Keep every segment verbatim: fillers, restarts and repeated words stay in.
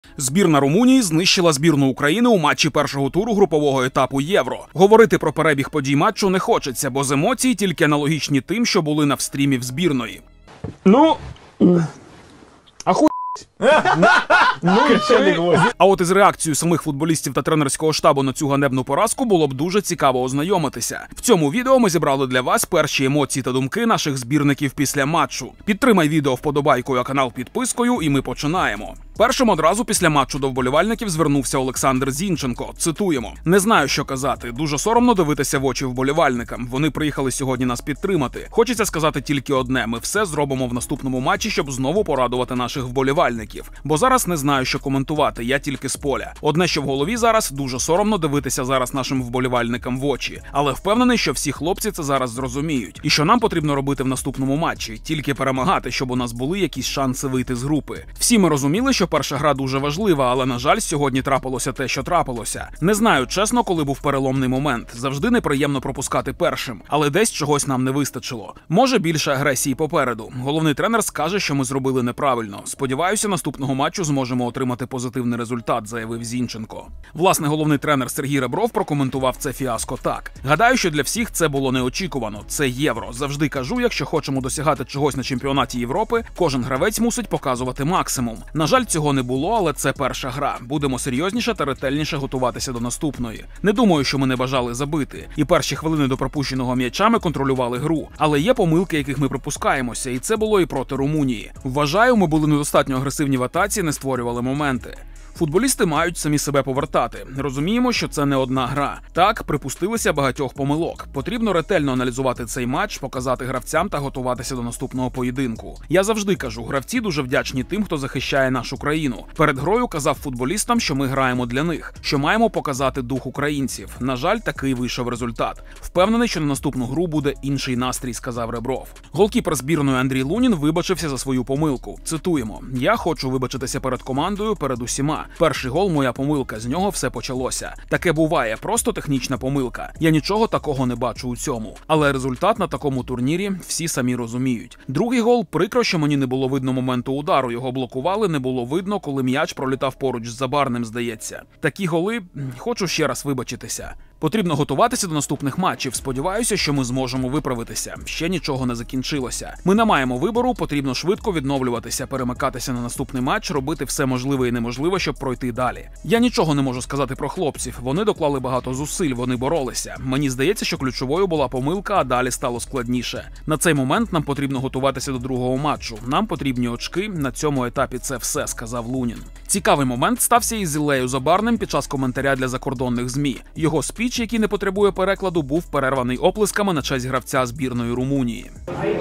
Збірна Румунії знищила збірну України у матчі першого туру групового етапу Євро. Говорити про перебіг подій матчу не хочеться, бо з емоцій тільки аналогічні тим, що були на встрімі в збірної. Ну, ахуй. Ну, а от із реакцією самих футболістів та тренерського штабу на цю ганебну поразку було б дуже цікаво ознайомитися. В цьому відео ми зібрали для вас перші емоції та думки наших збірників після матчу. Підтримай відео вподобайкою, а канал підпискою, і ми починаємо. Першим одразу після матчу до вболівальників звернувся Олександр Зінченко. Цитуємо: «Не знаю, що казати. Дуже соромно дивитися в очі вболівальникам. Вони приїхали сьогодні нас підтримати. Хочеться сказати тільки одне. Ми все зробимо в наступному матчі, щоб знову порадувати наших вболівальників. Бо зараз не знаю, що коментувати, я тільки з поля. Одне, що в голові зараз, дуже соромно дивитися зараз нашим вболівальникам в очі. Але впевнений, що всі хлопці це зараз зрозуміють. І що нам потрібно робити в наступному матчі? Тільки перемагати, щоб у нас були якісь шанси вийти з групи. Всі ми розуміли, що перша гра дуже важлива, але, на жаль, сьогодні трапилося те, що трапилося. Не знаю, чесно, коли був переломний момент. Завжди неприємно пропускати першим. Але десь чогось нам не вистачило. Може, більше агресії попереду. Головний тренер скаже, що ми зробили неправильно. Сподіваюся, наступного матчу зможемо отримати позитивний результат», – заявив Зінченко. Власне, головний тренер Сергій Ребров прокоментував це фіаско так: «Гадаю, що для всіх це було неочікувано. Це Євро. Завжди кажу, якщо хочемо досягати чогось на чемпіонаті Європи, кожен гравець мусить показувати максимум. На жаль, цього не було, але це перша гра. Будемо серйозніше та ретельніше готуватися до наступної. Не думаю, що ми не бажали забити. І перші хвилини до пропущеного м'яча ми контролювали гру. Але є помилки, яких ми припускаємося, і це було і проти Румунії. Вважаю, ми були недостатньо агресивні в атаці, не створювали моменти. Футболісти мають самі себе повертати. Розуміємо, що це не одна гра. Так, припустилися багатьох помилок. Потрібно ретельно аналізувати цей матч, показати гравцям та готуватися до наступного поєдинку. Я завжди кажу, гравці дуже вдячні тим, хто захищає нашу країну. Перед грою казав футболістам, що ми граємо для них, що маємо показати дух українців. На жаль, такий вийшов результат. Впевнений, що на наступну гру буде інший настрій», – сказав Ребров. Голкіпер збірної Андрій Лунін вибачився за свою помилку. Цитуємо: «Я хочу вибачитися перед командою, перед усіма. Перший гол – моя помилка, з нього все почалося. Таке буває, просто технічна помилка. Я нічого такого не бачу у цьому. Але результат на такому турнірі всі самі розуміють. Другий гол – прикро, що мені не було видно моменту удару, його блокували, не було видно, коли м'яч пролітав поруч з Забарним, здається. Такі голи – хочу ще раз вибачитися. Потрібно готуватися до наступних матчів. Сподіваюся, що ми зможемо виправитися. Ще нічого не закінчилося. Ми не маємо вибору, потрібно швидко відновлюватися, перемикатися на наступний матч, робити все можливе і неможливе, щоб пройти далі. Я нічого не можу сказати про хлопців. Вони доклали багато зусиль, вони боролися. Мені здається, що ключовою була помилка, а далі стало складніше. На цей момент нам потрібно готуватися до другого матчу. Нам потрібні очки. На цьому етапі це все», – сказав Лунін. Цікавий момент стався із Іллею Забарним під час коментаря для закордонних ЗМІ. Його спіч, який не потребує перекладу, був перерваний оплесками на честь гравця збірної Румунії.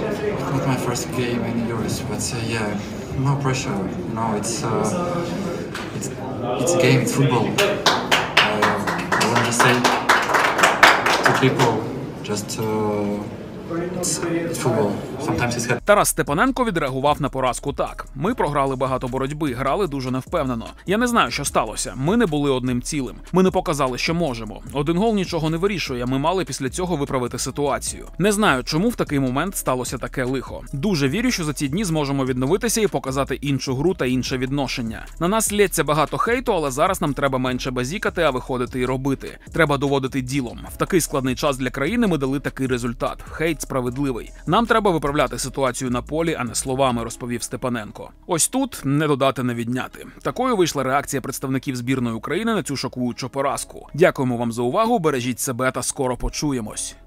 Тарас Степаненко відреагував на поразку так: «Ми програли багато боротьби, грали дуже невпевнено. Я не знаю, що сталося. Ми не були одним цілим. Ми не показали, що можемо. Один гол нічого не вирішує, ми мали після цього виправити ситуацію. Не знаю, чому в такий момент сталося таке лихо. Дуже вірю, що за ці дні зможемо відновитися і показати іншу гру та інше відношення. На нас лється багато хейту, але зараз нам треба менше базікати, а виходити і робити. Треба доводити ділом. В такий складний час для країни ми дали такий результат. Хейт справедливий. Нам треба виправляти ситуацію на полі, а не словами», – розповів Степаненко. Ось тут не додати, не відняти. Такою вийшла реакція представників збірної України на цю шокуючу поразку. Дякуємо вам за увагу, бережіть себе та скоро почуємось.